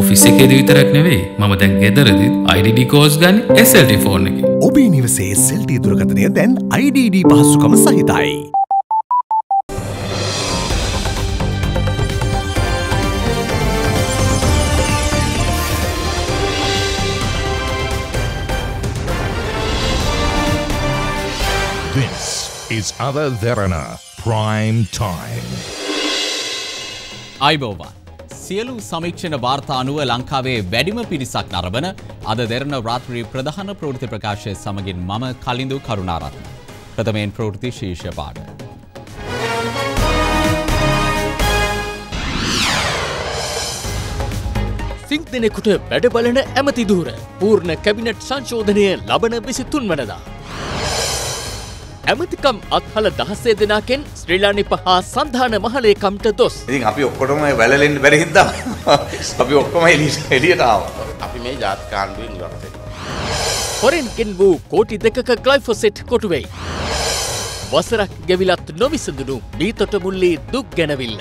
Office එකේදී විතරක් නෙවෙයි මම දැන් ගෙදරදී IDD කෝස් ගන්න SLT ෆෝන් එකේ. ඔබේ නිවසේ SLT දුරකථනය දැන් IDD පහසුකම සහිතයි. This is Ada Verana Prime Time. අයිබෝවන් සියලු සමීක්ෂණ වාර්තා අනුව ලංකාවේ වැඩිම පිරිසක් නරඹන අද දෙරණ රාත්‍රී ප්‍රධාන ප්‍රවෘත්ති ප්‍රකාශය සමගින් මම කලින්දු කරුණාරත්න. ප්‍රථමයෙන් ප්‍රවෘත්ති ශීර්ෂ පාඩ. සිං දෙනෙකුට වැඩ බලන ඇමති ධූර පූර්ණ කැබිනට් සංශෝධනය ලබන 23 වනදා. ඇමතිකම් අත්හල 16 දෙනාගෙන් ශ්‍රී ලානිප හා සන්ධාන මහලේකම්ට දොස්. ඉතින් අපි ඔක්කොටම වැළලෙන්න බැරි හින්දා අපි ඔක්කොම එළියට ආවා. අපි මේ ජාතික ආණ්ඩුවෙන් ඉවත් වෙනවා. හොරෙන් ගෙන් වූ කෝටි 2ක ග්ලයිෆොසෙට් කොටු වෙයි. වසරක් ගෙවිලත් නොවිසඳුණු බීතොට මුල්ලේ දුක් ගැනවිල්ල.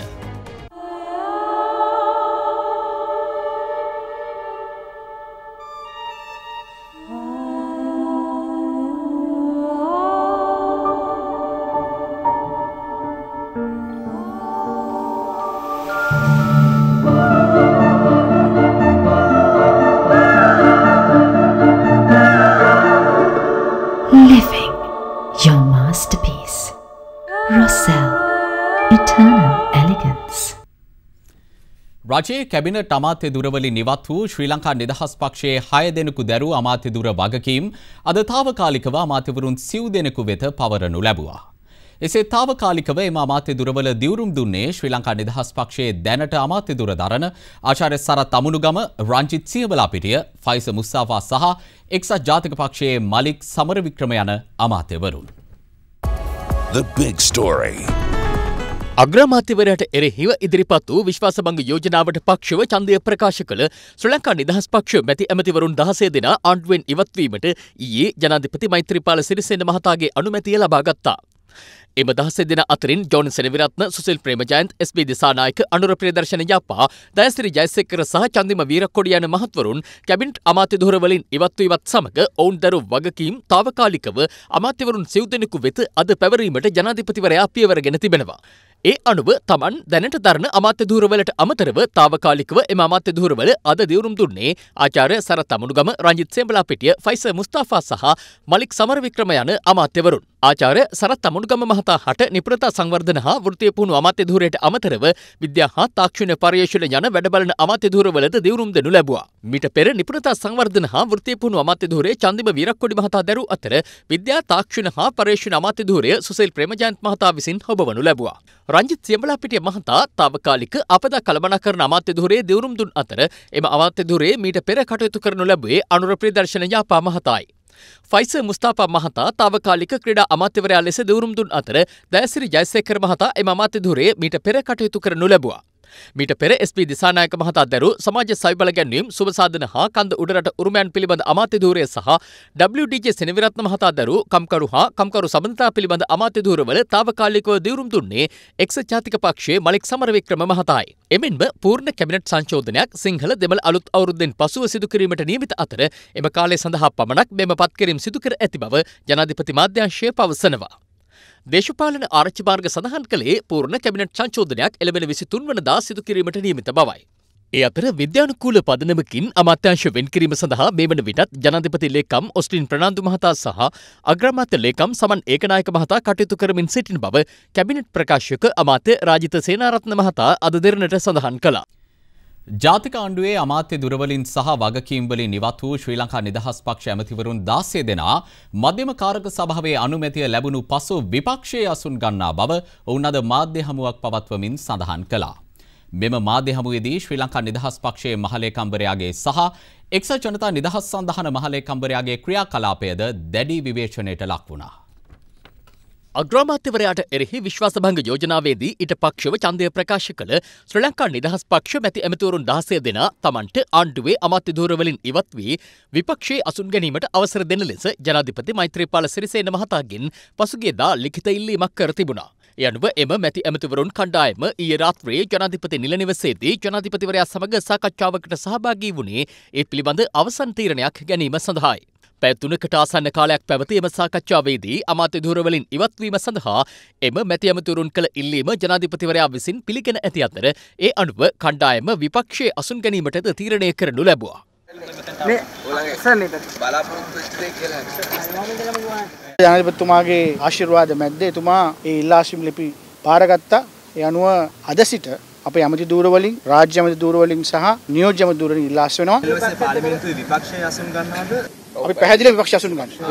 Living your masterpiece. Rossell, eternal elegance. රජයේ කැබිනට් අමාත්‍ය දුරවලින් ඉවත් වූ ශ්‍රී ලංකා නිදහස් පක්ෂයේ 6 දෙනෙකු දැරූ අමාත්‍ය දුර වගකීම් අද තාවකාලිකව අමාත්‍යවරුන් සිව් දෙනෙකු වෙත පවරනු ලැබුවා. එසේ තාවකාලිකව එම අමාත්‍ය දුරවල දිවුරුම් දුන්නේ ශ්‍රී ලංකා නිදහස් පක්ෂයේ දැනට අමාත්‍ය දුර දරන ආචාර්ය සරත් අමුණුගම, රංජිත් සියඹලාපිටිය, ෆයිස මුස්තාෆා සහ එක්සත් ජාතික පක්ෂයේ මලික් සමරවික්‍රම යන අමාත්‍යවරුන්. The big story. අග්‍රාමාත්‍යවරයාට එරෙහිව ඉදිරිපත් වූ විශ්වාසභංග යෝජනාවට පක්ෂව ඡන්දය ප්‍රකාශ කළ ශ්‍රී ලංකා නිදහස් පක්ෂ මැති ඇමතිවරුන් 16 දෙනා ආණ්ඩුවෙන් ඉවත්වීමට ඊයේ ජනාධිපති මෛත්‍රීපාල සිරිසේන මහතාගේ අනුමැතිය ලබා ගත්තා. එම 16 දෙනා අතරින් ජෝන් සෙනවිරත්න, සුසිල් ප්‍රේමජයන්ත්, SP දිසානායක, අනුර ප්‍රියදර්ශන යප්පා, දයසිරි ජයසේකර සහ චන්දිම වීරක්කොඩි යන මහත්වරුන් කැබිනට් අමාත්‍ය ධුර වලින් ඉවත් වීමත් සමග ඔවුන් දරූ වගකීම් තාවකාලිකව අමාත්‍යවරුන් සිව් දෙනෙකු වෙත අද පැවරීමට ජනාධිපතිවරයා පියවරගෙන තිබෙනවා. ඒ අනුව තමන් දැනට දරන අමාත්‍ය ධූරවලට අමතරව තාවකාලිකව එම අමාත්‍ය ධූරවල අද දිවුරුම් දුන්නේ ආචාර්ය සරත් අමුණුගම, රංජිත් සියඹලාපිටිය, ෆයිස මුස්තාෆා සහ මලික් සමරවික්‍රම යන අමාත්‍යවරුන්. ආචාර්ය සරත් අමුණුගම මහතා හට නිපුණතා සංවර්ධන හා වෘත්තීය පුහුණු අමාත්‍ය ධූරයට අමතරව විද්‍යා හා තාක්ෂණ පර්යේෂණ යන වැඩ බලන අමාත්‍ය ධූරවලද දිවුරුම් දෙනු ලැබුවා. මීට පෙර නිපුණතා සංවර්ධන හා වෘත්තීය පුහුණු අමාත්‍ය ධූරයේ චන්දිම වීරක්කොඩි මහතා දැරූ අතර විද්‍යා තාක්ෂණ හා පර්යේෂණ අමාත්‍ය ධූරය සුසිල් ප්‍රේමජයන්ත් මහතා විසින් හොබවනු ලැබුවා. රංජිත් සියඹලාපිටිය මහතා තාවකාලික අපදා කළමනාකරණ අමාත්‍ය ධූරයේ දිවුරුම් දුන් අතර එම අමාත්‍ය ධූරයේ මීට පෙර කටයුතු කරනු ලැබුවේ අනුර ප්‍රියදර්ශන යාපා මහතායි. ෆයිස මුස්තාෆා මහතා තාවකාලික ක්‍රීඩා අමාත්‍යවරයා ලෙස දිවුරුම් දුන් අතර දයසිරි ජයසේකර මහතා එම අමාත්‍ය ධූරයේ මීට පෙර කටයුතු කරනු ලැබුවා. මීට පෙර SP දිසානායක මහතා දැරූ සමාජ සවිබල ගැන්වීම්, සුබ සාධන හා කන්ද උඩරට උරුමයන් පිළිබඳ අමාත්‍ය ධූරය සහ WDJ සෙනවිරත්න මහතා දැරූ කම්කරු හා කම්කරු සම්බන්ධතා පිළිබඳ අමාත්‍ය ධූරවල තාවකාලිකව දිවුරුම් දුන්නේ එක්සත් ජාතික පක්ෂයේ මලික් සමරවික්‍රම මහතායි. එමෙන්ම පූර්ණ කැබිනට් සංශෝධනයක් සිංහල දෙමළ අලුත් අවුරුද්දෙන් පසුව සිදු කිරීමට නියමිත අතර එම කාලය සඳහා පමණක් මෙම පත්කිරීම සිදු කර ඇති බව ජනාධිපති මාධ්‍යංශය පවසනවා. දේශපාලන ආරච්චි මාර්ග සඳහන් කළේ පූර්ණ කැබිනට් සංශෝධනයක් එළවෙන 23 වනදා සිදු කිරීමට නියමිත බවයි. ඒ අතර විද්‍යානුකූල පදනමකින් අමාත්‍යාංශ වෙන් කිරීම සඳහා මේ වන විටත් ජනාධිපති ලේකම් ඔස්ටින් ප්‍රනාන්දු මහතා සහ අග්‍රාමාත්‍ය ලේකම් සමන් ඒකනායක මහතා කටයුතු කරමින් සිටින බව කැබිනට් ප්‍රකාශක අමාත්‍ය රාජිත සේනාරත්න මහතා අද දෙරණට සඳහන් කළා. ජාතික ආණ්ඩුවේ අමාත්‍ය දුරවලින් සහ වගකීම් වලින් ඉවත් වූ ශ්‍රී ලංකා නිදහස් පක්ෂ ඇමතිවරුන් 16 දෙනා මධ්‍යම කාරක සභාවේ අනුමැතිය ලැබුණු පසු විපක්ෂයේ අසුන් ගන්නා බව ඔවුන් අද මාධ්‍ය හමුවක් පවත්වමින් සඳහන් කළා. මෙම මාධ්‍ය හමුවේදී ශ්‍රී ලංකා නිදහස් පක්ෂයේ මහලේකම්වරයාගේ සහ එක්සත් ජනතා නිදහස් සන්ධාන මහලේකම්වරයාගේ ක්‍රියාකලාපයද දැඩි විවේචනයට ලක් වුණා. අග්‍රාමාත්‍යවරයාට එරෙහි විශ්වාසභංග යෝජනාවේදී ඊට පක්ෂව ඡන්දය ප්‍රකාශ කළ ශ්‍රී ලංකා නිදහස් පක්ෂ මැති ඇමතිවරුන් 16 දෙනා තමන්ට ආණ්ඩුවේ අමාත්‍ය ධූරවලින් ඉවත් වී විපක්ෂයේ අසුන් ගැනීමට අවසර දෙන ලෙස ජනාධිපති මෛත්‍රීපාල සිරිසේන මහතාගෙන් පසුගියදා ලිඛිත ඉල්ලීමක් කර තිබුණා. ඒ අනුව එම මැති ඇමතිවරුන් කණ්ඩායම ඊයේ රාත්‍රියේ ජනාධිපති නිල නිවසේදී ජනාධිපතිවරයා සමග සාකච්ඡාවකට සහභාගී වුණේ ඒ පිළිබඳ අවසන් තීරණයක් ගැනීම සඳහායි. පැය 3කට ආසන්න කාලයක් පැවති එම සාකච්ඡාවේදී අමාත්‍ය ධූරවලින් ඉවත්වීම සඳහා එම මැති ඇමතිවරුන් කළ ඉල්ලීම ජනාධිපතිවරයා විසින් පිළිගෙන ඇති අතර ඒ අනුව කණ්ඩායම විපක්ෂයේ අසුන් ගැනීමටද තීරණය කරනු ලැබුවා. ජනාධිපතිතුමාගේ ආශිර්වාද මැද්දේ එතුමා ඒ ඉල්ලාසිම් ලිපි බාරගත්තා. ඒ අනුව අද සිට අපේ ඇමති ධූරවලින් රාජ්‍ය ඇමති ධූරවලින් සහ නියෝජ්‍ය ඇමති ධූරවලින් ඉල්ලාස් වෙනවා. පාර්ලිමේන්තුවේ විපක්ෂයේ අසුන් ගන්නවද? අපි පැහැදිලිව විපක්ෂ අසුන් ගන්නවා.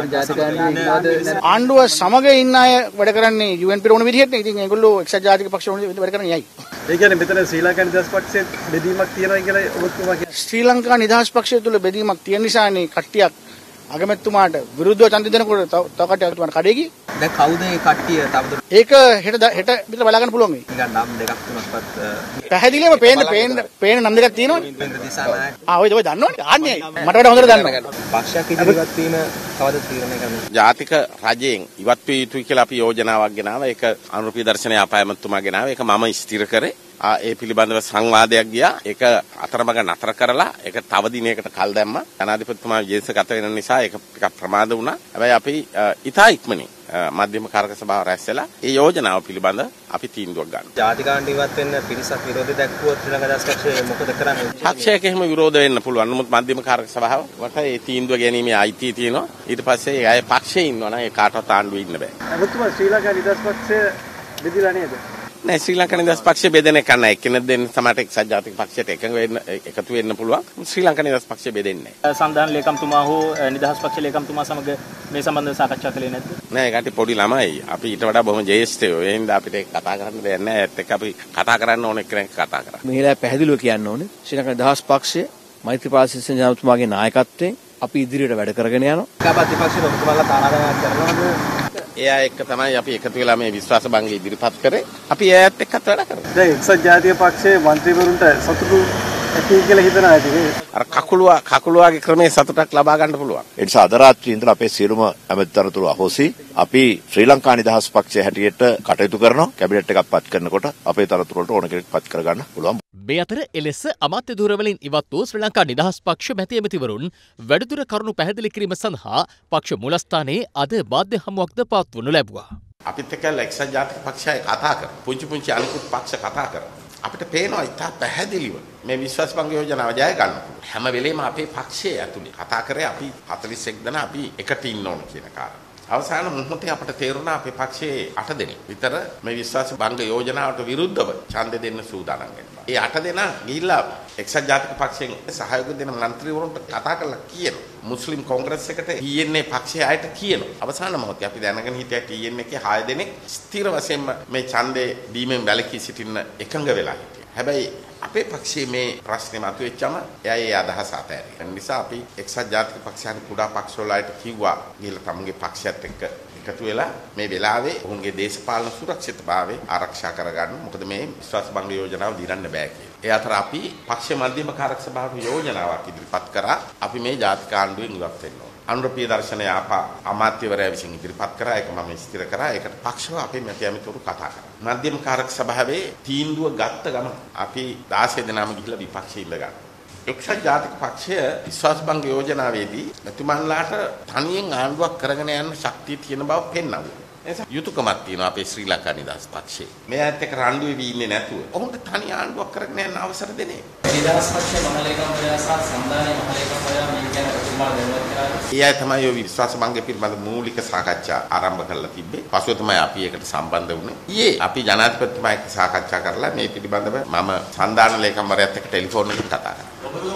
ආණ්ඩුව සමග ඉන්න අය වැඩ කරන්නේ UNP ඕන විදිහට නේ. ඉතින් ඒගොල්ලෝ එක්සත් ජාතික පක්ෂ ඕන විදිහට වැඩ කරන්නේ යයි. ඒ කියන්නේ මෙතන ශ්‍රී ලංකා නිදහස් පක්ෂයේ බෙදීමක් තියෙනවා කියලා ඔබතුමා කියන්නේ. ශ්‍රී ලංකා නිදහස් පක්ෂය තුල බෙදීමක් තියෙන නිසානේ කට්ටියක් අගමැතිතුමාට විරුද්ධව ඡන්ද දෙනකොට තව කට්ටියක් තුමාට කඩේ ගියේ. දැන් කවුද මේ කට්ටිය තවද? ඒක හෙට විතර බලා ගන්න පුළුවන් වෙයි. නිකන් නම් දෙකක් තුනක්වත් පැහැදිලිවම පේන නම් දෙකක් තියෙනවනේ. වෙනද දිසානායක. ඔය දන්නවනේ. ආන්නේ මට වඩා හොඳට දන්නවා. පක්ෂයක් ඉදිරියට වීම කවද තීරණය කරන්නේ? ජාතික රජයෙන් ඉවත් විය යුතුයි කියලා අපි යෝජනාවක් ගෙනාවා. ඒක අනුරූපී දර්ශනයේ ආපායමතුමා ගෙනාවා. ඒක මම ස්ථිර කරේ. ඒ පිළිබඳව සංවාදයක් ගියා. ඒක අතරමඟ නතර කරලා ඒක තව දිනයකට කල් දැම්මා. ජනාධිපතිතුමා විදේශ ගත වෙන නිසා ඒක ටිකක් ප්‍රමාද වුණා. හැබැයි අපි ඉතා ඉක්මනින් මධ්‍යම කාරක සභාව රැස්වෙලා ඒ යෝජනාව පිළිබඳ අපි තීන්දුවක් ගන්නවා. ජාතිකාණ්ඩ ඉවත් වෙන්න පිරිසක් විරෝධය දැක්වුවොත් ශ්‍රී ලංකා නිදහස් පක්ෂය මොකද කරන්නේ? පක්ෂයක එහෙම විරෝධ වෙන්න පුළුවන්. නමුත් මධ්‍යම කාරක සභාවට ඒ තීන්දුව ගැනීමේ අයිතිය තියෙනවා. ඊට පස්සේ ඒ අය පක්ෂයේ ඉන්නවා නම් ඒ කාටවත් ආණ්ඩුවේ ඉන්න බෑ. ඔබතුමා ශ්‍රී ලංකා නිදහස් පක්ෂය බෙදිලා නේද? නෑ ශ්‍රී ලංකා නිදහස් පක්ෂය බෙදෙන එක නෑ. එක්කෙනෙක් දෙන්න සමහරට එක්සත් ජාතික පක්ෂයට එකතු වෙන්න පුළුවන්. ශ්‍රී ලංකා නිදහස් පක්ෂය බෙදෙන්නේ නෑ. සංවිධාන ලේකම්තුමා හෝ නිදහස් පක්ෂ ලේකම්තුමා සමග මේ සම්බන්ධව සාකච්ඡා කළේ නැද්ද? නෑ ඒකට පොඩි ළමයි. අපි ඊට වඩා බොහොම ජ්‍යෙෂ්ඨයෝ. ඒ හින්දා අපිට කතා කරන්න දෙයක් නෑ. ඒත් එක්ක අපි කතා කරන්න ඕන එක්කෙනෙක් කතා කරා. මෙහිලා පැහැදිලිව කියන්න ඕනේ. ශ්‍රී ලංකා නිදහස් පක්ෂය මෛත්‍රීපාල සිරිසේන ජනාධිපතිතුමාගේ නායකත්වයෙන් අපි ඉදිරියට වැඩ කරගෙන යනවා. කාපත් විපක්ෂයේ ඔබතුමාලා තානාගමනයක් කරනවද? එයා එක්ක තමයි අපි එකතු වෙලා මේ විශ්වාස භංගය ඉදිරිපත් කරේ. අපි එයාත් එක්කත් වැඩ කරමු. දැන් එක්සත් ජාතික පක්ෂයේ മന്ത്രിවරුන්ට සතුටු ඇති කියලා හිතනවා ඇති. අර කකුලුවාගේ ක්‍රමයේ සතුටක් ලබා ගන්න පුළුවන්. ඒ නිසා අද රාත්‍රියේ ඉඳලා අපේ සියලුම ඇමතිතරතුරු අහෝසි අපි ශ්‍රී ලංකා නිදහස් පක්ෂය හැටියට කටයුතු කරනවා. කැබිනට් එකක් පත් කරනකොට අපේ තරතුරු වලට ඕන කෙනෙක් පත් කරගන්න පුළුවන්. මේ අතර එලෙස අමාත්‍ය ධූරවලින් ඉවත් වූ ශ්‍රී ලංකා නිදහස් පක්ෂ මැති ඇමතිවරුන් වැඩිදුර කරුණු පැහැදිලි කිරීම සඳහා පක්ෂ මූලස්ථානයේ අද බාධ්‍ය හමුවක්ද පවත්වනු ලැබුවා. අපිත් එක්ක එක්සත් ජාතික පක්ෂය කතා කරා. පුංචි අනිකුත් පක්ෂ කතා කරා. අපිට පේනවා ඉතා පැහැදිලිව මේ විශ්වාස භංග යෝජනාව ජය ගන්න. හැම වෙලේම අපේ පක්ෂයේ ඇතුලේ කතා කරේ අපි 41 දෙනා අපි එකට ඉන්න ඕන කියන කාරණා. අවසාන මොහොතේ අපට තේරුණා අපේ පක්ෂයේ 8 දෙනෙක් විතර මේ විශ්වාස භංග යෝජනාවට විරුද්ධව ඡන්ද දෙන්න සූදානම් වෙනවා. ඒ 8 දෙනා ගිහිල්ලා එක්සත් ජාතික පක්ෂයෙන් සහයෝග දෙන මන්ත්‍රීවරුන්ට කතා කරලා කියනවා. මුස්ලිම් කොංග්‍රස් එකට TNA පක්ෂයේ අයට කියනවා. අවසාන මොහොතේ අපි දැනගෙන හිටියා TNA එකේ 6 දෙනෙක් ස්ථිර වශයෙන්ම මේ ඡන්දේ දීමෙන් වැළකී සිටින්න එකඟ වෙලා හිටියා. හැබැයි අපේ පක්ෂයේ මේ ප්‍රශ්නේ මතුවෙච්චම එයා ඒ අදහස අතහැරියා. ඒ නිසා අපි එක්සත් ජාතික පක්ෂයන් කුඩා පක්ෂවල අයට කිව්වා ගිහලා තමුන්ගේ පක්ෂයත් එක්ක එකතු වෙලා මේ වෙලාවේ ඔවුන්ගේ දේශපාලන සුරක්ෂිතභාවය ආරක්ෂා කරගන්න. මොකද මේ විශ්වාස භංග යෝජනාව දිරන්න බෑ කියලා. ඒ අතර අපි පක්ෂ මධ්‍යම කාරක සභාවට යෝජනාවක් ඉදිරිපත් කරා. අපි මේ ජාතික ආණ්ඩුවෙන් ඉවත් වෙන්න ඕන. අනුරූපී දර්ශනය අමාත්‍යවරයා විසින් ඉදිරිපත් කරා. ඒක මම ස්ථිර කරා. ඒකට පක්ෂව අපේ මැති ඇමතිවරු කතා කරා. මධ්‍යම කාරක සභාවේ තීන්දුව ගත්ත ගමන් අපි 16 දෙනාම ගිහිල්ලා විපක්ෂයේ ඉඳ ගන්නවා. එක්සත් ජාතික පක්ෂය විශ්වාස භංග යෝජනාවේදී මෙතුමන්ලාට තනියෙන් ආණ්ඩුවක් කරගෙන යන්න ශක්තිය තියෙන බව පෙන්වනවා. එනිසා යුතුයකමක් තියෙනවා අපේ ශ්‍රී ලංකා නිදහස් පක්ෂයේ. මෙයාත් එක්ක රණ්ඩු වෙවි ඉන්නේ නැතුව ඔවුන්ට තනි ආණ්ඩුවක් කරගෙන යන්න අවසර දෙන්නේ. නිදහස් පක්ෂයේ මහලේකම්වරයා සහ සම්දානයේ මහලේකම්වරයා මේ ගැන ඔබතුමා දැනුවත් කරා. ඒ අය තමයි ඔය විශ්වාස භංගය පිළිබඳ මූලික සාකච්ඡා ආරම්භ කරලා තිබ්බේ. පසුව තමයි අපි ඒකට සම්බන්ධ වුණේ. ඊයේ අපි ජනාධිපතිතුමා එක්ක සාකච්ඡා කරලා මේ පිළිබඳව මම සම්දාන ලේකම්වරයාත් එක්ක ටෙලිෆෝන් එකෙන් කතා කරා.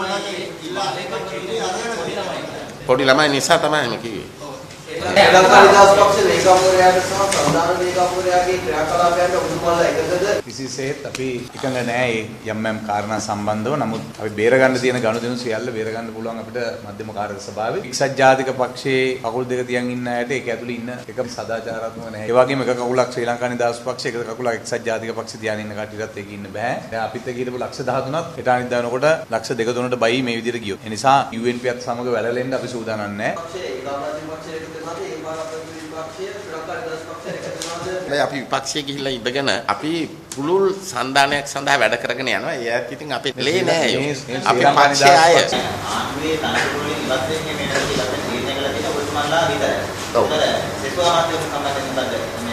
පොඩි ළමයි නිසා තමයි මම කිව්වේ. ලංකා නිදහස් පක්ෂ ලේකම්වරයාට සහ සම්දාන ලේකම්වරයාගේ ක්‍රියාකලාපයන්ට ඔබතුමාලා එකගද? කිසිසේත් අපි එකඟ නැහැ මේ යම් කාරණා සම්බන්ධව. නමුත් අපි බේරගන්න තියෙන ගනුදෙනු සියල්ල බේරගන්න පුළුවන් අපිට මධ්‍යම කාරක සභාවේ. එක්සත් ජාතික පක්ෂයේ කකුල් දෙක තියන් ඉන්න අයට ඒක ඇතුළේ ඉන්න එක සදාචාරාත්මක නැහැ. ඒ වගේම එක කකුලක් ශ්‍රී ලංකා නිදහස් පක්ෂ, එක කකුලක් එක්සත් ජාතික පක්ෂ තියාගෙන ඉන්න කට්ටියටත් ඒක ඉන්න බෑ. දැන් අපිත් එක්ක හිටපු ලක්ෂ 13ත් හෙට අනිද්දා වෙනකොට ලක්ෂ 2-3ට බයි මේ විදිහට ගියොත්. ඒ නිසා UNPත් සමග වැළලෙන්න අපි සූදානම් නැහැ. අපි විපක්ෂයේ ගිහිල්ලා ඉඳගෙන අපි පුළුල් සන්දානයක් සඳහා වැඩ කරගෙන යනවා. ඒත් ඉතින් අපේ ලේ නෑ. අපි පක්ෂයේ අය. ආණ්ඩුවේ තනතුරු වලින් ඉවත් වෙන්නේ මේ රටේ ඉවත් වෙන තීරණය කළා තියෙන ඔබතුමාලා විතරයි. සෙසුවා මාධ්‍යම සම්බන්ධයෙන් මොකද මේ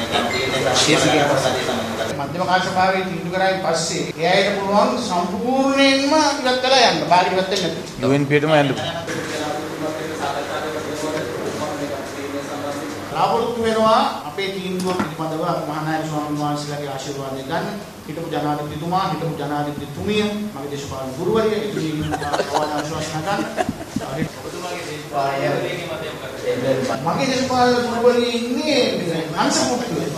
මධ්‍යම කාර්යසභාවේ තීන්දුව කරායින් පස්සේ ඒ අයට පුළුවන් සම්පූර්ණයෙන්ම ඉවත් කළා යන්න. බාහිර ඉවත් වෙන්නේ නැතුව. UNPටම යන්න. බලාපොරොත්තු වෙනවා අපේ තීන්දුව පිළිබඳව මහානායක ස්වාමීන් වහන්සේලාගේ ආශිර්වාදය ගන්න. හිටපු ජනාධිපතිතුමා, හිටපු ජනාධිපතිතුමිය, මගේ දේශපාලන ගුරුවරිය, ඉදිරියෙන් ආශිර්වාද ගන්න. ඔබතුමාගේ දේශපාලන මගේ දේශපාලන ගුරුවරිය ඉන්නේ අංශපුට්ටුවේ.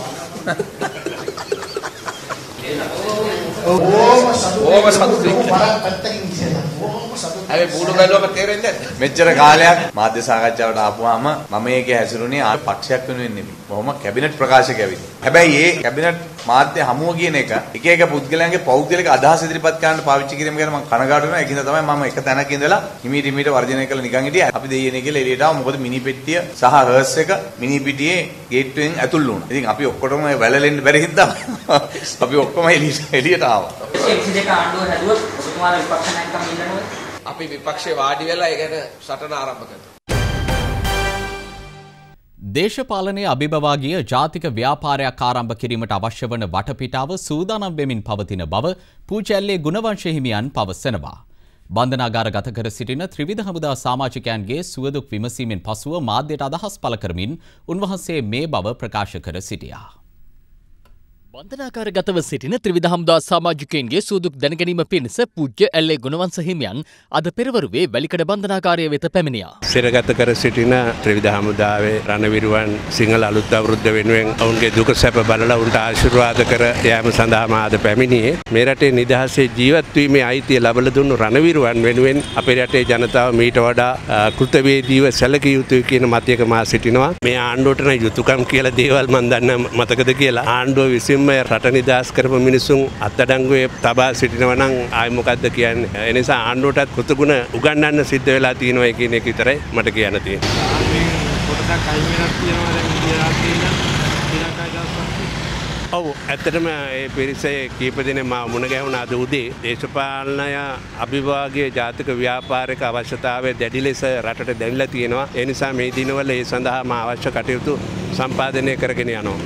මෙච්චර කාලයක් මාධ්‍ය සාකච්ඡාවට ආපුවාම මම මේකේ හැසිරුණේ පක්ෂයක් වෙනුවෙන් නෙමෙයි. කොහොම කැබිනට් ප්‍රකාශක ඇවිත්. හැබැයි මේ කැබිනට් මාධ්‍ය හමුව කියන එක එක පුද්ගලයන්ගේ පෞද්ගලික අදහස් ඉදිරිපත් කරන්න පාවිච්චි කිරීම ගැන මම කනගාටු වෙනවා. ඒකින්ද තමයි මම එක තැනක ඉඳලා හිමීට වර්ජනය කළ නිකන් හිටියේ. අපි දෙයියනේ කියලා එළියට ආව. මොකද මිනි පෙට්ටිය සහ හර්ස් එක මිනි පිටියේ ගේට්ටුවෙන් ඇතුල් වුණා. ඉතින් අපි ඔක්කොටම වැළලෙන්න බැරි හින්දා අපි ඔක්කොම එළියට ආවා. ආණ්ඩුව හැදුවොත් ඔබතුමාලා විපක්ෂ නැත්නම් ඉන්නවද? අපි විපක්ෂේ වාඩි වෙලා ඒ ගැන සටන ආරම්භ කරනවා. දේශපාලනයේ අභිබවා ගිය ජාතික ව්‍යාපාරයක් ආරම්භ කිරීමට අවශ්‍ය වන වටපිටාව සූදානම් වෙමින් පවතින බව පූජ්‍යල්ලේ ගුණවංශ හිමියන් පවසනවා. බන්ධනාගාර ගත කර සිටින ත්‍රිවිධ හමුදා සමාජිකයන්ගේ සුවදුක් විමසීමෙන් පසුව මාධ්‍යට අදහස් පළ කරමින් උන්වහන්සේ මේ බව ප්‍රකාශ කර සිටියා. බන්ධනාකාරගතව සිටින ත්‍රිවිධ හමුදා සමාජිකයන්ගේ සුවදුක් දැනගැනීම පිණිස පූජ්‍ය ඇල්ලේ ගුණවංශ හිමියන් අද පෙරවරුවේ වැලිකඩ බන්ධනාගාරය වෙත පැමිණියා. සිරගත කර සිටින ත්‍රිවිධ හමුදාවේ රණවිරුවන් සිංහල අලුත් අවුරුද්ද වෙනුවෙන් ඔවුන්ගේ දුක සැප බලලා උන්ට ආශිර්වාද කර යාම සඳහා මා අද පැමිණියේ. මේ රටේ නිදහසේ ජීවත් වීමේ අයිතිය ලබා දුන්නු රණවිරුවන් වෙනුවෙන් අපේ රටේ ජනතාව මීට වඩා කෘතවේදීව සැලකිය යුතුයි කියන මතයක මා සිටිනවා. මේ ආණ්ඩුවට නම් යුතුයකම් කියලා දේවල් මන් දන්න මතකද කියලා ආණ්ඩුව විසින් රට නිදහස් කරපු මිනිසුන් අත්අඩංගුවේ තබා සිටිනවා නම් ආයි මොකද්ද කියන්නේ. ඒ නිසා ආණ්ඩුවටත් කෘතගුණ උගන්වන්න සිද්ධ වෙලා තියෙනවා කියන එක විතරයි මට කියන්න තියෙන්නේ. ඔව් ඇත්තටම ඒ පිරිසේ කීප දෙනෙක් මා මුණ ගැහුණා අද උදේ. දේශපාලනය අභිභාගයේ ජාතික ව්‍යාපාරික අවශ්‍යතාවය දැඩි ලෙස රටට දැනෙලා තියෙනවා. ඒ නිසා මේ දිනවල ඒ සඳහා මා අවශ්‍ය කටයුතු සම්පාදනය කරගෙන යනවා.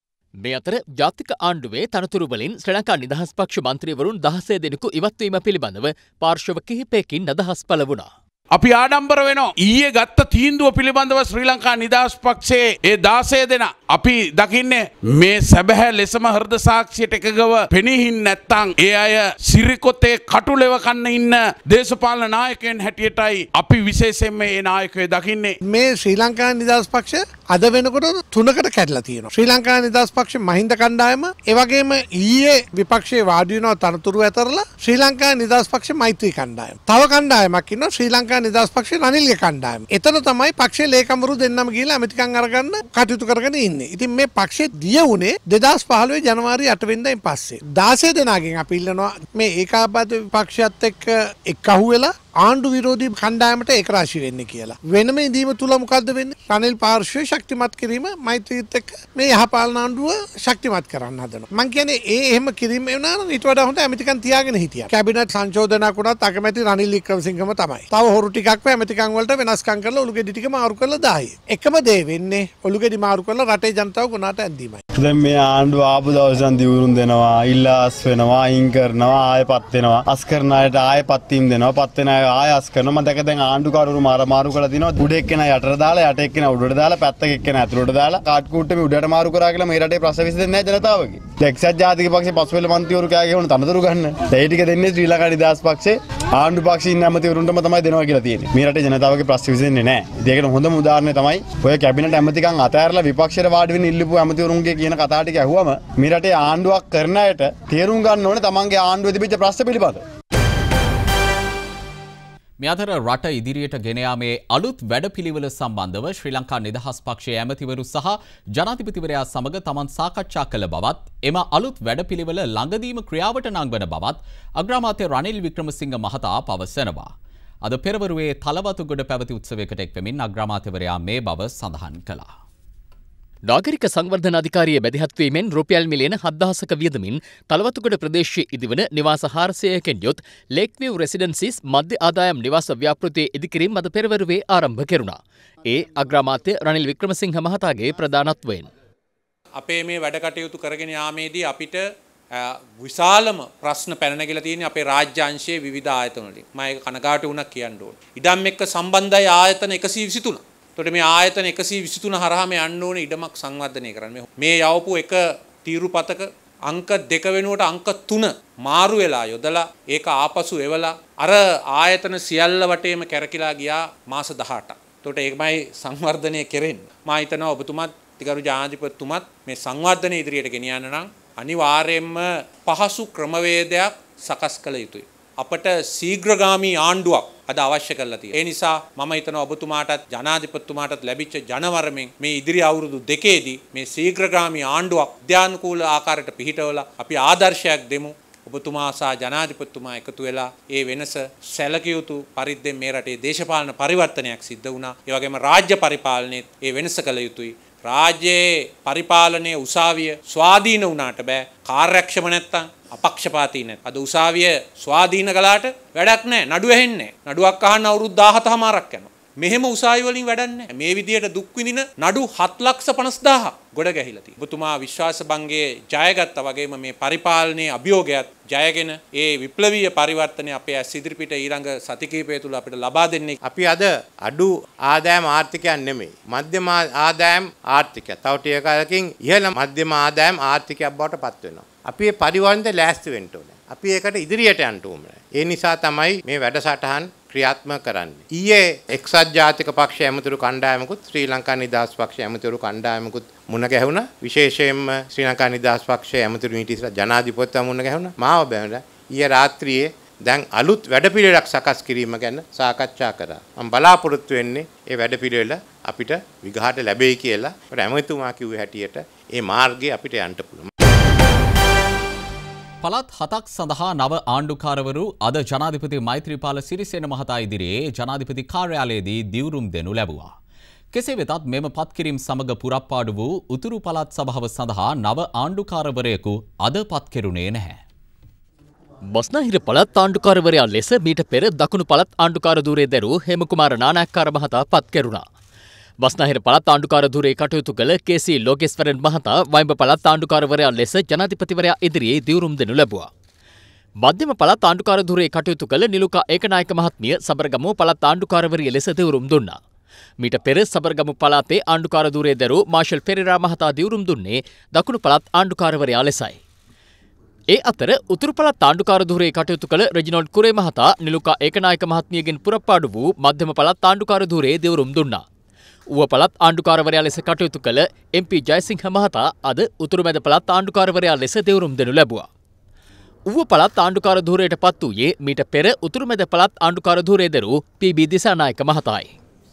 මේ අතර ජාතික ආණ්ඩුවේ තනතුරු වලින් ශ්‍රී ලංකා නිදහස් පක්ෂ මන්ත්‍රීවරුන් 16 දෙනෙකු ඉවත්වීම පිළිබඳව පාර්ශව කිහිපයකින් අදහස් පළ වුණා. අපි ආඩම්බර වෙනවා. ඊයේ ගත්ත තීන්දුව පිළිබඳව ශ්‍රී ලංකා නිදහස් පක්ෂයේ ඒ 16 දෙනා අපි දකින්නේ මේ සැබෑ ලෙසම හෘද සාක්ෂියට එකගව පෙනීහින් නැත්තම් ඒ අය සිරිකොතේ කටුලෙව කන්න ඉන්න දේශපාලන නායකයන් හැටියටයි අපි විශේෂයෙන්ම මේ නායකයෝ දකින්නේ. මේ ශ්‍රී ලංකා නිදහස් පක්ෂ අද වෙනකොට තුනකට කැඩලා තියෙනවා. ශ්‍රී ලංකා නිදහස් පක්ෂ මහින්ද කණ්ඩායම, ඒ වගේම ඊයේ විපක්ෂයේ වාඩි වෙනවා තනතුරු ඇතරලා ශ්‍රී ලංකා නිදහස් පක්ෂ මෛත්‍රී කණ්ඩායම. තව කණ්ඩායමක් ඉන්නවා ශ්‍රී ලංකා නිදහස් පක්ෂ රනිල්ගේ කණ්ඩායම. එතන තමයි පක්ෂයේ ලේකම්වරු දෙන්නම ගිහලා ඇමතිකම් අරගන්න කටයුතු කරගෙන ඉන්නේ. ඉතින් මේ පක්ෂේ දිය වුණේ 2015 ජනවාරි 8 වෙනිදායින් පස්සේ. 16 දෙනාගෙන් අපි ඉල්ලනවා මේ ඒකාබද්ධ විපක්ෂයත් එක්ක එක්කහුව වෙලා ආණ්ඩු විරෝධී කණ්ඩායමට ඒකරාශී වෙන්න කියලා. වෙනම ඉදීම තුල මොකද්ද වෙන්නේ? රනිල් පාර්ශ්වය ශක්තිමත් කිරීම මෛත්‍රීත් එක්ක මේ යහපාලන ආණ්ඩුව ශක්තිමත් කරන්න හදනවා. මම කියන්නේ එහෙම කිරීම වෙනා නම් ඊට වඩා හොඳ ඇමතිකම් තියාගෙන හිටියා. කැබිනට් සංශෝධනයක් උනත් අකමැති රනිල් වික්‍රමසිංහම තමයි. තව හොරු ටිකක් ඇමතිකම් වලට වෙනස්කම් කරලා ඔලුගෙඩි ටික මාරු කරලා දායි. එකම දේ වෙන්නේ ඔලුගෙඩි මාරු කරලා රටේ ජනතාව ගුණාට ඇද්දීමයි. දැන් මේ ආණ්ඩුව ආපු දවසෙන් දිවුරුම් දෙනවා, ඉල්ලාස් වෙනවා, අයින් කරනවා, ආයෙපත් වෙනවා. අස් කරන අයට ආයෙපත් වීම දෙනවා. පත් වෙන අය ආයස් කරනවා. මම දැක දැන් ආණ්ඩුකාරවරු මාරු කරලා දිනවා. උඩ එක්කෙනා යටට දාලා, යට එක්කෙනා උඩට දාලා, පැත්තක එක්කෙනා ඇතුළට දාලා කාට් කූට්ටේ මේ උඩට මාරු කරා කියලා මේ රටේ ප්‍රශ්න විසඳෙන්නේ නැහැ ජනතාවගේ. එක්සත් ජාතික පක්ෂේ පසුවෙල මන්ත්‍රීවරු කෑගේ වුණ තනතුරු ගන්න. ඒ ටික දෙන්නේ ශ්‍රී ලංකා නිදහස් පක්ෂේ ආණ්ඩු පක්ෂේ ඉන්න ඇමතිවරුන්ටම තමයි දෙනවා කියලා තියෙන්නේ. මේ රටේ ජනතාවගේ ප්‍රශ්න විසඳෙන්නේ නැහැ. ඒකට හොඳම උදාහරණය තමයි ඔය කැබිනට් ඇමතිකම් අතහැරලා විපක්ෂයට වාඩි වෙන්න ඉල්ලපු ඇමතිවරුන්ගේ කියන කතා ටික ඇහුවම මේ රටේ ආණ්ඩුවක් කරන අයට තේරුම් ගන්න ඕනේ තමන්ගේ ආණ්ඩුවේ තිබිච්ච ප්‍රශ්න පිළිබඳව. මේ අතර රට ඉදිරියට ගෙන යාමේ අලුත් වැඩපිළිවෙල සම්බන්ධව ශ්‍රී ලංකා නිදහස් පක්ෂයේ ඇමතිවරු සහ ජනාධිපතිවරයා සමග තමන් සාකච්ඡා කළ බවත් එම අලුත් වැඩපිළිවෙල ළඟදීම ක්‍රියාවට නංවන බවත් අග්‍රාමාත්‍ය රනිල් වික්‍රමසිංහ මහතා පවසනවා. අද පෙරවරුවේ තලවතුගොඩ පැවති උත්සවයකට එක්වෙමින් අග්‍රාමාත්‍යවරයා මේ බව සඳහන් කළා. නාගරික සංවර්ධන අධිකාරිය බැදිහත්වීමෙන් රුපියල් මිලියන 7000ක වියදමින් තලවතුගොඩ ප්‍රදේශයේ ඉදිවන නිවාස 400කින් යුත් ලේක්විව් රෙසිඩන්සිස් මධ්‍ය ආදායම් නිවාස ව්‍යාපෘතියේ ඉදිකිරීම අද පෙරවරුවේ ආරම්භ කෙරුණා. ඒ අග්‍රාමාත්‍ය රනිල් වික්‍රමසිංහ මහතාගේ ප්‍රධානත්වයෙන්. අපේ මේ වැඩ කටයුතු කරගෙන යාමේදී අපිට විශාලම ප්‍රශ්න පැන නැගිලා තියෙන්නේ අපේ රාජ්‍ය අංශයේ විවිධ ආයතන වලින්. මම ඒක කනගාටු වුණා කියන්න ඕනේ. ඉඩම් එක්ක සම්බන්ධයි ආයතන 123. එතකොට මේ ආයතන 123 හරහා මේ යන්න ඕනේ ඉඩමක් සංවර්ධනය කරන්න. මේ යවපු එක තීරුපතක අංක 2 වෙනුවට අංක 3 මාරු වෙලා යොදලා ඒක ආපසු එවලා අර ආයතන සියල්ල වටේම කැරකිලා ගියා මාස 18ක්. එතකොට ඒකමයි සංවර්ධනය කෙරෙන්නේ. මම හිතනවා ඔබතුමාත් තිගරු ජනාධිපතිතුමත් මේ සංවර්ධනය ඉදිරියට ගෙනියන්න නම් අනිවාර්යයෙන්ම පහසු ක්‍රමවේදයක් සකස් කළ යුතුයි. අපට ශීඝ්‍රගාමී ආණ්ඩුවක් අද අවශ්‍ය කරලා තියෙනවා. ඒ නිසා මම හිතනවා ඔබතුමාටත් ජනාධිපතිතුමාටත් ලැබිච්ච ජනවරමෙන් මේ ඉදිරි අවුරුදු දෙකේදී මේ ශීඝ්‍රගාමී ආණ්ඩුවක් විද්‍යානුකූල ආකාරයට පිහිටවලා අපි ආදර්ශයක් දෙමු. ඔබතුමා සහ ජනාධිපතිතුමා එකතු වෙලා ඒ වෙනස සැලකිය යුතු පරිද්දෙන් මේ රටේ දේශපාලන පරිවර්තනයක් සිද්ධ වුණා. ඒ වගේම රාජ්‍ය පරිපාලනයේ ඒ වෙනස කළ යුතුයි. රාජ්‍යයේ පරිපාලනයේ උසාවිය ස්වාධීන වුණාට බෑ කාර්යක්ෂම නැත්තම් අපක්ෂපාතී නැත්. අද උසාවිය ස්වාධීන කළාට වැඩක් නැහැ. නඩු ඇහෙන්නේ නැහැ. නඩුවක් අහන්න අවුරුදු 17මාරක් යනවා. මෙහෙම උසාවි වලින් වැඩක් නැහැ. මේ විදියට දුක් විඳින නඩු 7,50,000 ගොඩ ගැහිලා තියෙනවා. ඔබතුමා විශ්වාස භංගයේ ජයගත්තා වගේම මේ පරිපාලනයේ අභියෝගයත් ජයගෙන ඒ විප්ලවීය පරිවර්තනය අපේ ඇස් ඉදිරිපිට ඊළඟ සති කිහිපය තුළ අපිට ලබා දෙන්නේ. අපි අද අඩු ආදායම් ආර්ථිකයක් නෙමෙයි. මධ්‍යම ආදායම් ආර්ථිකයක්. තව ටික කාලෙකින් ඉහළ මධ්‍යම ආදායම් ආර්ථිකයක් බවට පත් වෙනවා. අපි මේ පරිවර්තනයට ලෑස්ති වෙන්න ඕනේ. අපි ඒකට ඉදිරියට යන්න ඕනේ. ඒ නිසා තමයි මේ වැඩසටහන් ක්‍රියාත්මක කරන්නේ. ඊයේ එක්සත් ජාතික පක්ෂ ඇමතුරු කණ්ඩායමකුත් ශ්‍රී ලංකා නිදහස් පක්ෂ ඇමතුරු කණ්ඩායමකුත් මුණ ගැහුණා. විශේෂයෙන්ම ශ්‍රී ලංකා නිදහස් පක්ෂයේ ඇමතුරු නීතිඥ ජනාධිපතිතුමා මුණ ගැහුණා. මාව බැලුවා. ඊයේ රාත්‍රියේ දැන් අලුත් වැඩපිළිවෙලක් සකස් කිරීම ගැන සාකච්ඡා කරා. මම බලාපොරොත්තු වෙන්නේ ඒ වැඩපිළිවෙල අපිට විගහට ලැබෙයි කියලා. ඒකට ඇමතුමා කිව්වේ හැටියට ඒ මාර්ගය අපිට යන්න පුළුවන්. පළාත් 7ක් සඳහා නව ආණ්ඩුකාරවරු අද ජනාධිපති මෛත්‍රීපාල සිරිසේන මහතා ඉදිරියේ ජනාධිපති කාර්යාලයේදී දිවුරුම් දෙනු ලැබුවා. කෙසේ වෙතත් මෙම පත්කිරීම සමග පුරප්පාඩු වූ උතුරු පළාත් සභාව සඳහා නව ආණ්ඩුකාරවරයෙකු අද පත්කෙරුණේ නැහැ. බස්නාහිර පළාත් ආණ්ඩුකාරවරයා ලෙස මීට පෙර දකුණු පළාත් ආණ්ඩුකාර ධූරයේ දැරූ හේමකුමාර නානායක්කාර මහතා පත්කෙරුණා. බස්නාහිර පළාත් ආණ්ඩුකාර ධූරයේ කටයුතු කළ කේ.සී. ලෝකේස්වරන් මහතා වයිඹ පළාත් ආණ්ඩුකාරවරයා ලෙස ජනාධිපතිවරයා ඉදිරියේ දිවුරුම් දෙනු ලැබුවා. මධ්‍යම පළාත් ආණ්ඩුකාර ධූරයේ කටයුතු කළ නිලුකා ඒකනායක මහත්මිය සබරගමුව පළාත් ආණ්ඩුකාරවරිය ලෙස දිවුරුම් දුන්නා. මීට පෙර සබරගමු පළාතේ ආණ්ඩුකාර ධූරයේ දැරූ මාෂල් පෙරේරා මහතා දිවුරුම් දුන්නේ දකුණු පළාත් ආණ්ඩුකාරවරයා ලෙසයි. ඒ අතර උතුරු පළාත් ආණ්ඩුකාර ධූරයේ කටයුතු කළ රෙජිනෝල්ඩ් කුරේ මහතා නිලුකා ඒකනායක මහත්මියගෙන් පුරප්පාඩු වූ මධ්‍යම පළාත් ආණ්ඩුකාර ධූරයේ දිවුරුම් දුන්නා. ඌව පළාත් ආණ්ඩුකාරවරයා ලෙස කටයුතු කළ එම්.පී. ජයසිංහ මහතා අද උතුරු මැද පළාත් ආණ්ඩුකාරවරයා ලෙස දිවුරුම් දෙනු ලැබුවා. ඌව පළාත් ආණ්ඩුකාර ධූරයට පත් වූයේ මීට පෙර උතුරු මැද පළාත් ආණ්ඩුකාර ධූරයේ දැරූ පී.බී. දිසානායක මහතායි.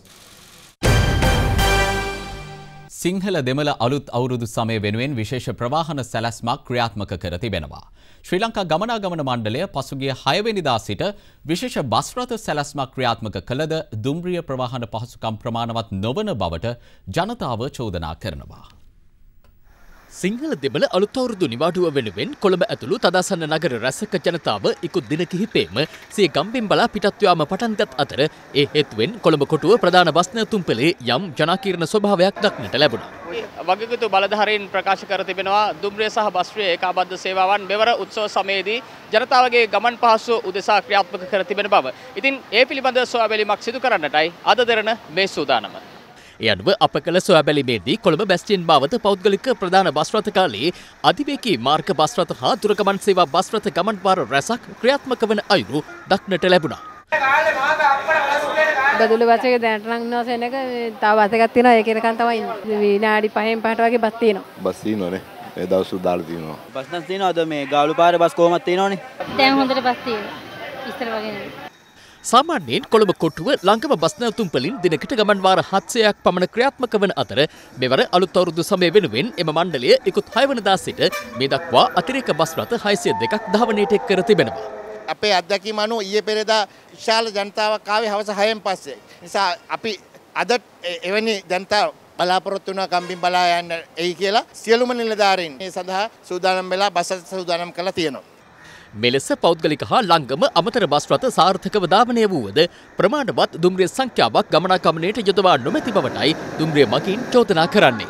සිංහල දෙමළ අලුත් අවුරුදු සමය වෙනුවෙන් විශේෂ ප්‍රවාහන සැලැස්මක් ක්‍රියාත්මක කර තිබෙනවා. ශ්‍රී ලංකා ගමනාගමන මණ්ඩලය පසුගිය 6 වෙනිදා සිට විශේෂ බස් රථ සැලැස්මක් ක්‍රියාත්මක කළද දුම්රිය ප්‍රවාහන පහසුකම් ප්‍රමාණවත් නොවන බවට ජනතාව චෝදනා කරනවා. සිංහල දෙමළ අලුත් අවුරුදු නිවාඩුව වෙනුවෙන් කොළඹ ඇතුළු තදාසන්න නගර රැසක ජනතාව ඉකුත් දින කිහිපෙම සිය ගම්බින් බලා පිටත් යාම පටන්ගත් අතර ඒ හේතුවෙන් කොළඹ කොටුව ප්‍රධාන බස් නැවතුම්පලේ යම් ජනාකීර්ණ ස්වභාවයක් දක්නට ලැබුණා. වගකිතු බලධාරීන් ප්‍රකාශ කර තිබෙනවා දුම්රිය සහ බස්රිය ඒකාබද්ධ සේවාවන් මෙවර උත්සව සමයේදී ජනතාවගේ ගමන් පහසුව උදෙසා ක්‍රියාත්මක කර තිබෙන බව. ඉතින් ඒ පිළිබඳ සොයා බැලීමක් සිදු කරන්නටයි අද දෙරණ මේ සූදානම. ඒ අනුව අප කළ සොයා බැලීමේදී කොළඹ බැස්ටියන් මාවත පෞද්ගලික ප්‍රධාන බස් රථ කාලේ අධිවේගී මාර්ග බස් රථ හා දුරගමන් සේවා බස් රථ ගමන් වාර රැසක් ක්‍රියාත්මක වන අයුරු දක්නට ලැබුණා. බදුල්ල බස් එක දැනට නම් ඉන්නවා සෙනක තව බස් එකක් තියෙනවා ඒක එනකන් තමයි විනාඩි 5න් 5ට වගේ බස් තියෙනවා. බස් තියෙනවනේ. ඒ දවස්වල දාලා තියෙනවා. බස් නම් තියෙනවද මේ ගාලු පාරේ බස් කොහොමද තියෙනවනේ. දැන් හොඳට බස් තියෙනවා. ඉස්සර වගේ නෙවෙයි. සාමාන්‍යයෙන් කොළඹ කොටුව ලංකම බස් නැවතුම්පලින් දිනකට ගමන් වාර 700ක් පමණ ක්‍රියාත්මක වන අතර මෙවර අලුත් අවුරුදු සමය වෙනුවෙන් එම මණ්ඩලය ඉකුත් 6 වෙනිදා සිට මේ දක්වා අතිරේක බස් රථ 602ක් ධාවනයට එක් කර තිබෙනවා. අපේ අත්දැකීම අනුව ඊයේ පෙරේදා විශාල ජනතාවක් ආවේ හවස 6න් පස්සේ. නිසා අපි අද එවැනි ජනතාව බලාපොරොත්තු වුණා කම්බින් බලා යන්න එයි කියලා සියලුම නිලධාරීන් මේ සඳහා සූදානම් වෙලා බස් සූදානම් කරලා තියෙනවා. මෙලෙස පෞද්ගලික හා ලංගම අමතර බස් රථ සාර්ථකව ධාවනය වූවද ප්‍රමාණවත් දුම්රිය සංඛ්‍යාවක් ගමනාගමනයට යොදවා නොමැති බවටයි දුම්රිය මගින් චෝදනා කරන්නේ.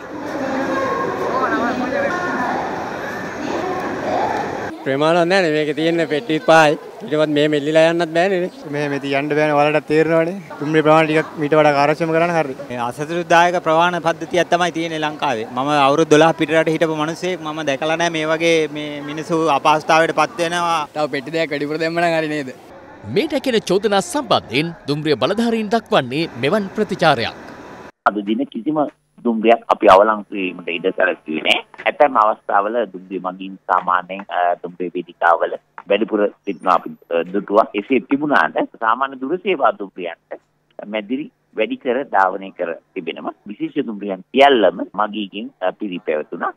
ප්‍රමාණවත් නැහැ මේක තියෙන්නේ පෙට්ටි පහයි. ඊටවත් මේ මෙල්ලිලා යන්නත් බෑනේ නේ. මෙහෙම තියන්න බෑනේ වලට තේරෙනවනේ. තුම්නේ ප්‍රමාණ ටිකක් මීට වඩා කාර්යක්ෂම කරන්න හරි. මේ අසතුටුදායක ප්‍රවාහන පද්ධතියක් තමයි තියෙන්නේ ලංකාවේ. මම අවුරුදු 12 පිටරට හිටපු මිනිස්සෙක් මම දැකලා නැහැ මේ වගේ මේ මිනිස්සු අපහසුතාවයටපත් වෙනවා. තව පෙට්ටි දෙකක් වැඩිපුර දැම්ම නම් හරි නේද? මේ දැකින චෝදනා සම්බන්ධයෙන් දුම්රිය බලධාරීන් දක්වන්නේ මෙවන් ප්‍රතිචාරයක්. අද දින කිසිම දුම්රියක් අපි අවලංගු වීමට ඉඩ සැලසුවේ නැහැ. ඇතැම් අවස්ථාවල දුම්රිය මගින් සාමාන්‍යයෙන් දුම්රිය වේදිකාවල වැඩිපුර සිටින අපි දුටුවා. එසේ තිබුණාට සාමාන්‍ය දුර සේවා දුම්රියන්ට මැදිරි වැඩි කර ධාවනය කර තිබෙනවා. විශේෂ දුම්රියන් සියල්ලම මගීකින් පිරිපැවතුණා.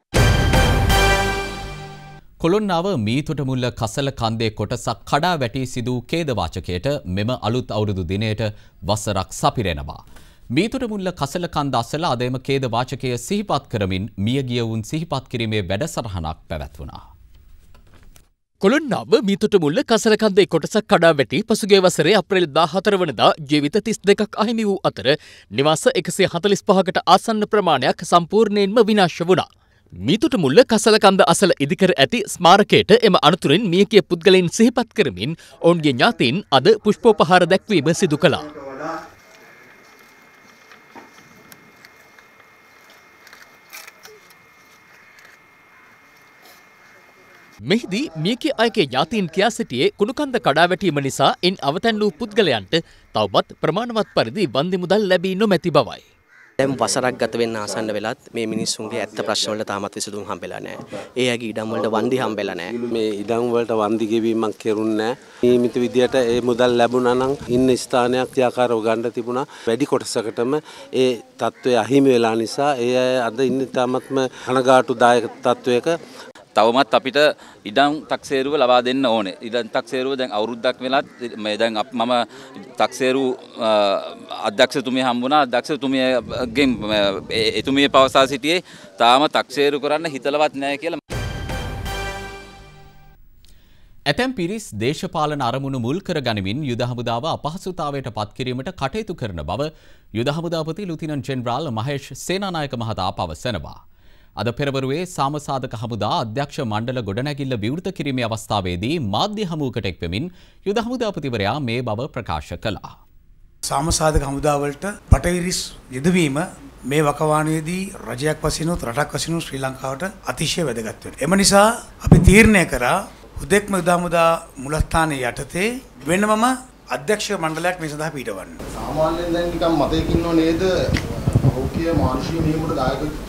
කොළොන්නාව මීතොට මුල්ල කසල කන්දේ කොටසක් කඩා වැටි සිදු ඛේදවාචකයට මෙම අලුත් අවුරුදු දිනයට වසරක් සපිරෙනවා. මීතොට මුල්ල කසල කන්ද අසල අදම ඛේදවාචකය සිහිපත් කරමින් මියගියවුන් සිහිපත් කිරීමේ වැඩසටහනක් පැවැත්වුණා. කොළොන්නාව මීතොට මුල්ල කසල කන්දේ කොටසක් කඩා වැටි පසුගිය වසරේ අප්‍රේල් 14 වනදා ජීවිත 32ක් අහිමි වූ අතර නිවාස 145කට ආසන්න ප්‍රමාණයක් සම්පූර්ණයෙන්ම විනාශ වුණා. මීතොට මුල්ල කසල කන්ද අසල ඉදිකර ඇති ස්මාරකයට එම අනතුරින් මියගිය පුද්ගලයන් සිහිපත් කරමින් ඔවුන්ගේ ඥාතීන් අද පුෂ්පෝපහාර දැක්වීම සිදු කළා. මෙහිදී මියගිය අයගේ ඥාතීන් කියා සිටියේ කුණුකන්ද කඩා වැටීම නිසා ඉන් අවතැන් වූ පුද්ගලයන්ට තවමත් ප්‍රමාණවත් පරිදි වන්දි මුදල් ලැබී නොමැති බවයි. දැන් වසරක් ගත වෙන්න ආසන්න වෙලත් මේ මිනිස්සුන්ගේ ඇත්ත ප්‍රශ්න වලට තාමත් විසඳුම් හම්බෙලා නැහැ. ඒ අයගේ ඉඩම් වලට වන්දි හම්බෙලා නැහැ. මේ ඉඩම් වලට වන්දි ගෙවීමක් කෙරුන්නේ නැහැ. නියමිත විදියට ඒ මුදල් ලැබුණා නම් ඉන්න ස්ථානයක් ත්‍යාකාරව ගන්න තිබුණා. වැඩි කොටසකටම ඒ තත්ත්වය අහිමි වෙලා නිසා ඒ අය අද ඉන්නේ තාමත්ම කනගාටුදායක තත්ත්වයක. තවමත් අපිට ඉඩම් තක්සේරුව ලබා දෙන්න ඕනේ. ඉඩම් තක්සේරුව දැන් අවුරුද්දක් වෙලත් මේ දැන් මම තක්සේරු අධ්‍යක්ෂතුමිය හම්බුණා. අධ්‍යක්ෂතුමියගෙන් එතුමිය පවසා සිටියේ තාම තක්සේරු කරන්න හිතලවත් නැහැ කියලා. ඇතැම් පිරිස් දේශපාලන අරමුණු මුල් කර ගනිමින් යුද හමුදාව අපහසුතාවයට පත් කිරීමට කටයුතු කරන බව යුද හමුදාපති ලුතිනන්ට් ජෙනරාල් මහේෂ් සේනානායක මහතා පවසනවා. අද පෙරවරුවේ සාමසාධක හමුදා අධ්‍යක්ෂ මණ්ඩල ගොඩනැගිල්ල විවෘත කිරීමේ අවස්ථාවේදී මාධ්‍ය හමුවකට එක්වෙමින් යුද හමුදාපතිවරයා මේ බව ප්‍රකාශ කළා. සාමසාධක හමුදාවලට පටවිරිස් යෙදවීම මේ වකවානුවේදී රජයක් වශයෙන් රටක් වශයෙන් ශ්‍රී ලංකාවට අතිශය වැදගත් වෙනවා. එම නිසා අපි තීරණය කරා හුදෙක්ම යුද හමුදා මුලස්ථානයේ යටතේ වෙනමම අධ්‍යක්ෂ මණ්ඩලයක් මේ සඳහා පිටවන්න. සාමාන්‍යයෙන් දැන් නිකන් මතයක ඉන්නව නේද? ඔහුගේ මානසික නියමකට දායක වෙච්ච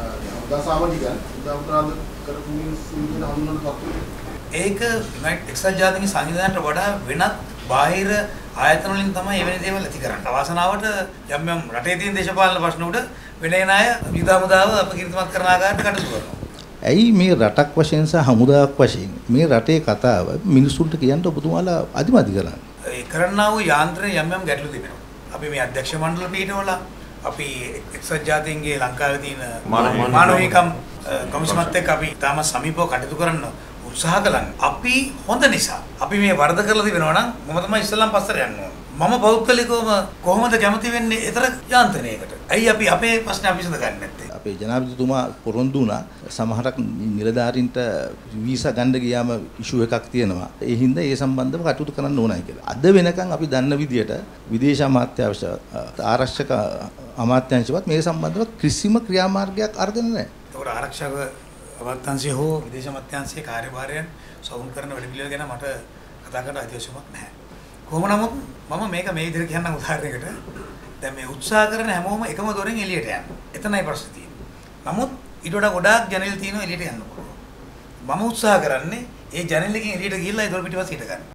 දසාවනිකන් උදාහරණ කරපු මිනිස්සු විදිහට හඳුන්වන තත්ත්වය. ඒක එක්සත් ජාතික සංවිධානයට වඩා වෙනත් බාහිර ආයතන වලින් තමයි එවැනි දේවල් ඇති කරන්නේ. අවාසනාවට යම් යම් රටේ තියෙන දේශපාලන ප්‍රශ්න උඩ වෙන එන අය යුද හමුදාව අපකීර්තිමත් කරන ආකාරයට කටයුතු කරනවා. ඇයි මේ රටක් වශයෙන් සහ හමුදාවක් වශයෙන් මේ රටේ කතාව මිනිසුන්ට කියන්න ඔබතුමාලා අදිමදි කරන්නේ? ඒ කරන්නා වූ යාන්ත්‍රණය යම් යම් ගැටලු තිබෙනවා. අපි මේ අධ්‍යක්ෂ මණ්ඩල පිටවලා අපි එක්සත් ජාතීන්ගේ ලංකාවේ තියෙන මානව හිමිකම් කොමිසමත් එක්ක අපි තාම සමීපව කටයුතු කරන්න උත්සාහ කළා. අපි හොඳ නිසා අපි මේ වරද කරලා තිබෙනවා නම් මම තමයි ඉස්සෙල්ලාම පස්සට යන්න ඕන. මම පෞද්ගලිකවම කොහොමද කැමති වෙන්නේ ඊතර යාන්ත්‍රණයකට? ඇයි අපි අපේ ප්‍රශ්න අපි විසඳ ගන්න නැත්තේ? අපේ ජනාධිපතිතුමා පොරොන්දු වුණා සමහරක් නිලධාරීන්ට වීසා ගන්න ගියාම ඉෂුව එකක් තියෙනවා. ඒ හින්දා ඒ සම්බන්ධව කටයුතු කරන්න ඕනයි කියලා. අද වෙනකන් අපි දන්න විදියට විදේශ අමාත්‍යාංශ ආරක්ෂක අමාත්‍යාංශවත් මේ සම්බන්ධව කිසිම ක්‍රියාමාර්ගයක් අරගෙන නැහැ. ඒකට ආරක්ෂක අමාත්‍යාංශය හෝ විදේශ අමාත්‍යාංශයේ කාර්යභාරයන් සවුන් කරන වැඩ පිළිවෙල ගැන මට කතා කරන්න අධ්‍යක්ෂකමක් නැහැ. කොහොම නමුත් මම මේක මේ විදිහට කියන්න උදාහරණයකට දැන් මේ උත්සාහ කරන හැමෝම එකම දොරෙන් එළියට යන්න. එතනයි ප්‍රශ්නේ තියෙන්නේ. නමුත් ඊට වඩා ගොඩාක් ජනෙල් තියෙනවා එළියට යන්න පුළුවන්. මම උත්සාහ කරන්නේ ඒ ජනෙල් එකෙන් එළියට ගිහිල්ලා ඒ දොර පිටිපස්ස හිට ගන්න.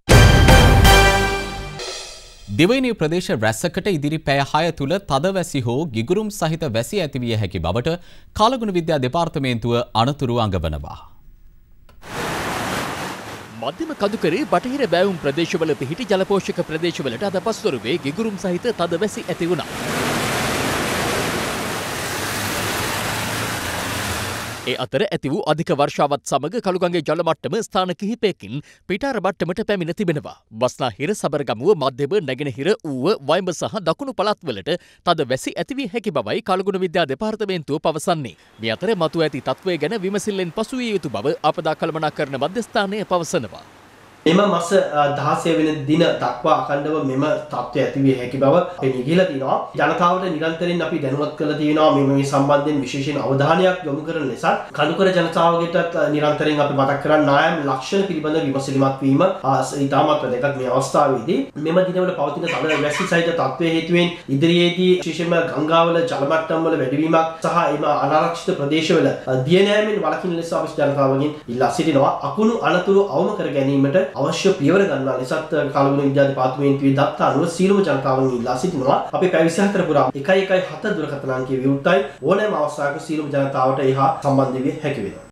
දෙවයිනේ ප්‍රදේශ රැස්සකට ඉදිරි පැය 6 තුල තදවැසි හෝ ගිගුරුම් සහිත වැසි ඇතිවිය හැකි බවට කාලගුණ විද්‍යා දෙපාර්තමේන්තුව අනතුරු අඟවනවා. මධ්‍යම කඳුකරේ බටහිර බෑවුම් ප්‍රදේශවල පිහිටි ජලපෝෂක ප්‍රදේශවලට අද පස්වරුවේ ගිගුරුම් සහිත තදවැසි ඇති වුණා. ඒ අතර ඇති වූ අධික වර්ෂාවත් සමග කළුගඟේ ජල මට්ටම ස්ථාන කිහිපයකින් පිටාර මට්ටමට පැමිණ තිබෙනවා. බස්නාහිර, සබරගමුව, මධ්‍යම, නැගෙනහිර, ඌව, වයඹ සහ දකුණු පළාත්වලට තද වැසි ඇති වී හැකි බවයි කළුගුණ විද්‍යා දෙපාර්තමේන්තුව පවසන්නේ. මේ අතර මතු ඇති තත්ත්වය ගැන විමසිල්ලෙන් පසු විය යුතු බව අපදා කළමනාකරණ මධ්‍යස්ථානය පවසනවා. එම මාස 16 වෙනි දින දක්වා අඛණ්ඩව මෙම තත්ත්වය ඇති විය හැකි බව පෙනී ගිහලා තිනවා. ජනතාවට නිරන්තරයෙන් අපි දැනුවත් කරලා තියෙනවා මේ සම්බන්ධයෙන් විශේෂයෙන් අවධානයක් යොමු කරන ලෙස කඳුකර ජනතාවගේට නිරන්තරයෙන් අපි මතක් කරන්නේ නායම් ලක්ෂණ පිළිබඳ විමසිලිමත් වීම ඉතාමත් වැදගත් මේ අවස්ථාවේදී. මෙම දිනවල පවතින තද වැසි සහිත තත්ත්වය හේතුවෙන් ඉදිරියේදී විශේෂයෙන්ම ගංගාවල ජල මට්ටම් වල වැඩිවීමක් සහ එම අනාරක්ෂිත ප්‍රදේශවල දිය නෑමෙන් වළකින ලෙස අපි ජනතාවගෙන් ඉල්ලා සිටිනවා. අකුණු අනතුරු අවම කර ගැනීමට අවශ්‍ය පියවර ගන්නා ලෙසත් කළුගුණ විද්‍යා දෙපාර්තමේන්තුවේ දත්ත අනුව සීලම ජනතාවන් ඉල්ලා සිටිනවා. අපි පැය 24 පුරා 117 දුරකථන අංකයේ විවෘතයි. ඕනෑම අවස්ථාවක සීලම ජනතාවට එහා සම්බන්ධ වෙන්න හැකි වෙනවා.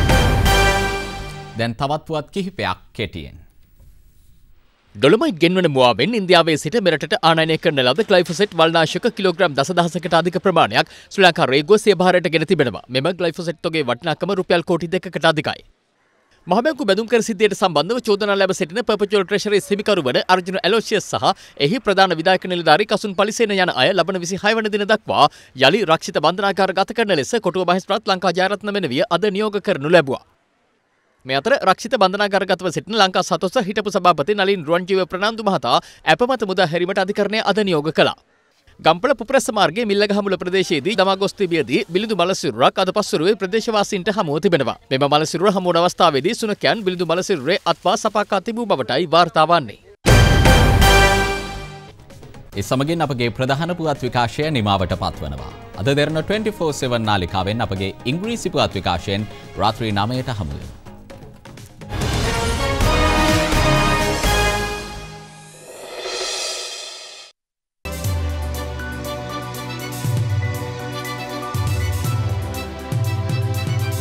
දැන් තවත් පුවත් කිහිපයක් කෙටියෙන්. ඩොලොමයිට් ගෙන්වන මුවාවෙන් ඉන්දියාවේ සිට මෙරටට ආනයනය කරන ලද ග්ලයිෆොසෙට් වල්නාශක කිලෝග්‍රෑම් දසදහසකට අධික ප්‍රමාණයක් ශ්‍රී ලංකා රේගුව සිය භාරයට ගෙන තිබෙනවා. මෙම ග්ලයිෆොසෙට් තොගේ වටිනාකම රුපියල් කෝටි 2කට අධිකයි. මහබැංකු බැදුම්කර සිද්ධියට සම්බන්ධව චෝදනා ලැබ සිටින පර්පචුවල් ට්‍රෙෂරි හිමිකරු වන අර්ජුන ඇලෝසියස් සහ එහි ප්‍රධාන විධායක නිලධාරී කසුන් පලිසේන යන අය ලබන 26 වන දින දක්වා යලි රක්ෂිත බන්ධනාගාර ගත කරන ලෙස කොටුව මහේස්ත්‍රාත් ලංකා ජයරත්න මෙනවිය අද නියෝග කරනු ලැබුවා. මේ අතර රක්ෂිත බන්ධනාගාරගතව සිටින ලංකා සතොස්ස හිටපු සභාපති නලින් රුවන්ජීව ප්‍රනාන්දු මහතා අපමත මුදා හැරීමට අධිකරණය අද නියෝග කළා. ගම්පල පුපුරැස්ස මාර්ගයේ මිල්ලගහමුල ප්‍රදේශයේදී දමා ගොස් තිබියදී බිලිඳු මලසිරුරක් අද පස්වරුවේ ප්‍රදේශවාසීන්ට හමුව තිබෙනවා. මෙම මලසිරුර හමු වන අවස්ථාවේදී සුනකයන් බිලිඳු මලසිරුරේ අත්පා සපාකා තිබූ බවටයි වාර්තා වන්නේ. ඒ සමගින් අපගේ ප්‍රධාන පුවත් විකාශය නිමාවට පත්වනවා. අද දෙරණ 24/7 නාලිකාවෙන් අපගේ ඉංග්‍රීසි පුවත් විකාශයෙන් රාත්‍රී 9ට හමු වෙනවා.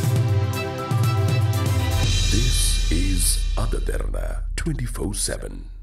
Ada Derana 24/7